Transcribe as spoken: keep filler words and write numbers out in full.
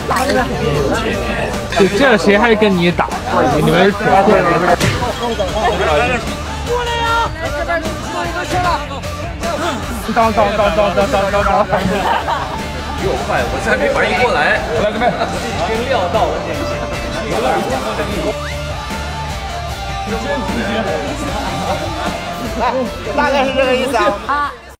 这这谁还跟你打？你们是主要会。过来呀！来这边弄一个去了。当当当当当当当当！ 比我快，我这还没反应过来。来这边，已经料到了这一切。 大概是这个意思啊。啊。